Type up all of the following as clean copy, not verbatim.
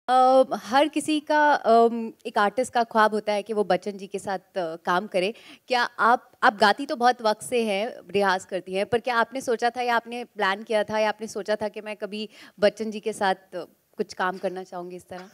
हर किसी का एक आर्टिस्ट का ख्वाब होता है कि वो बच्चन जी के साथ काम करे। क्या आप गाती तो बहुत वक्त से हैं, रियाज करती हैं, पर क्या आपने सोचा था या आपने प्लान किया था या आपने सोचा था कि मैं कभी बच्चन जी के साथ कुछ काम करना चाहूँगी इस तरह?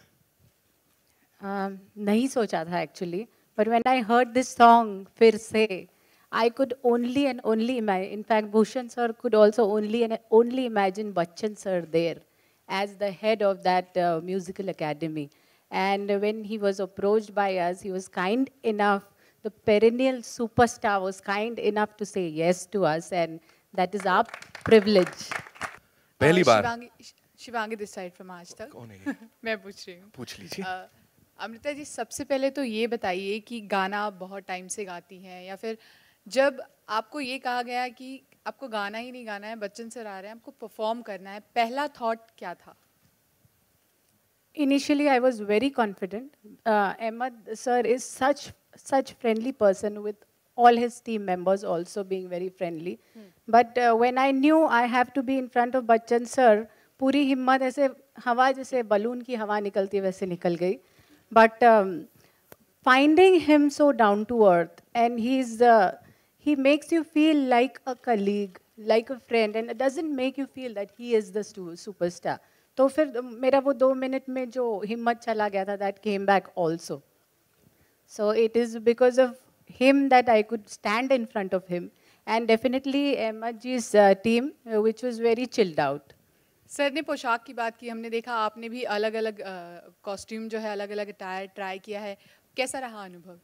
नहीं सोचा था actually, but when I heard this song फिर से, I could only and only imagine. In fact, Bhushan sir could also only and only imagine Bachchan sir there as the head of that musical academy. And when he was approached by us, he was kind enough. The perennial superstar was kind enough to say yes to us, and that is our privilege. पहली बार Shivangi this side from आज तक। कौन है? मैं पूछ रही हूँ। पूछ लीजिए। अमृता जी, सबसे पहले तो ये बताइए कि गाना आप बहुत टाइम से गाती हैं, या फिर जब आपको ये कहा गया कि आपको गाना ही नहीं गाना है, बच्चन सर आ रहे हैं, आपको परफॉर्म करना है, पहला थॉट क्या था? Initially, I was very confident. Ahmed sir is such friendly person with all his team members also being very friendly. But when I knew I have to be in front of Bachchan sir, पूरी हिम्मत ऐसे हवा जैसे balloon की हवा निकलती है वैसे निकल गई. But finding him so down to earth, and he makes you feel like a colleague, like a friend, and it doesn't make you feel that he is the superstar. तो फिर मेरा वो 2 मिनट में जो हिम्मत चला गया था, that came back also. So it is because of him that I could stand in front of him, and definitely Ahmed ji's team, which was very chilled out. Sir ने पोशाक की बात की, हमने देखा आपने भी अलग अलग कॉस्ट्यूम जो है, अलग अलग अटायर ट्राई किया है, कैसा रहा अनुभव?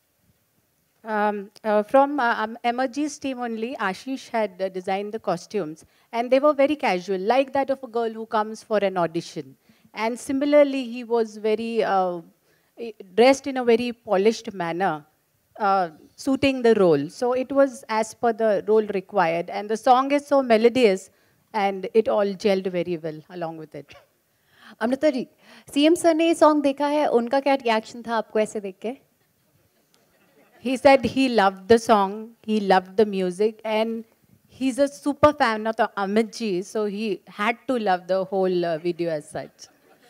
From Ahmed ji's team only, Ashish had designed the costumes, and they were very casual, like that of a girl who comes for an audition. And similarly, he was very dressed in a very polished manner, suiting the role. So it was as per the role required, and the song is so melodious, and it all gelled very well along with it. Amrita ji, CM sir ने ये song देखा है, उनका क्या reaction था आपको ऐसे देख के? He said he loved the song, he loved the music, and he's a super fan of Amit ji, so he had to love the whole video as such.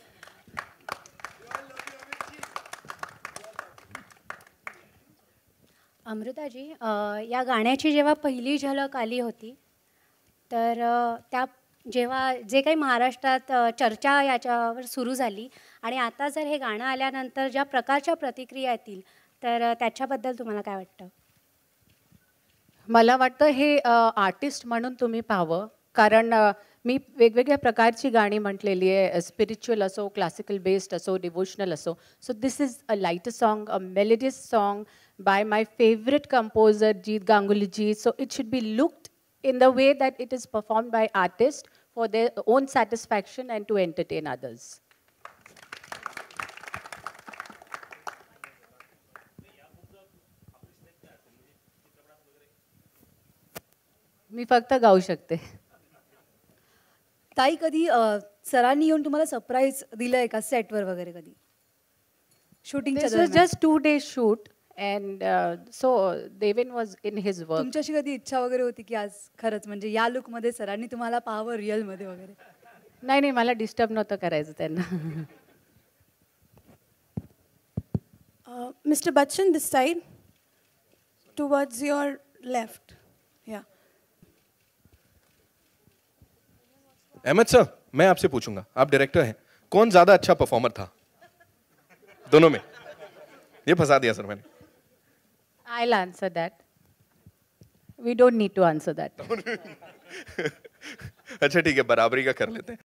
Amrita ji, या गाण्याची जेव्हा पहिली झलक आली होती, तर त्या जेव्हा जे काही महाराष्ट्रात चर्चा याच्यावर सुरू झाली, आणि आता जर हे गाणं आल्यानंतर ज्या प्रकारच्या प्रतिक्रिया येतील, तर त्याच्याबद्दल तुम्हाला काय वाटतं? मला वाटतं हे आर्टिस्ट म्हणून तुम्ही पाहावं, कारण मी वेगवेगळ्या प्रकारची गाणी म्हटलेली आहे, स्पिरिच्युअल असो, क्लासिकल बेस्ड असो, डिवोशनल असो. So this is a lighter song, a melodious song by my favourite composer Jeet Ganguly ji. So it should be looked in the way that it is performed by artists for their own satisfaction and to entertain others. मी फक्त गाऊ शकते. ताई, कधी सरांनी येऊन तुम्हाला surprise दिलंय का सेटवर वगैरे कधी? शूटिंगच्या दरम्यान? This was just 2 days shoot. And so Devin was in his work. तुमच्याशी कधी इच्छा वगैरे होती की आज खरंच म्हणजे या लुक मध्ये सरांनी तुम्हाला पाहावं रिअल मध्ये वगैरे? नाही नाही, मला डिस्टर्ब नव्हतं करायचं त्यांना. Mr. Bachchan, this side, towards your left. Yeah. Ahmed sir, मैं आपसे पूछूंगा, आप डायरेक्टर हैं, कौन ज्यादा अच्छा परफॉर्मर था दोनों में? ये फंसा दिया सर मैंने. I'll answer that. We don't need to answer that. अच्छा ठीक है, बराबरी का कर लेते हैं.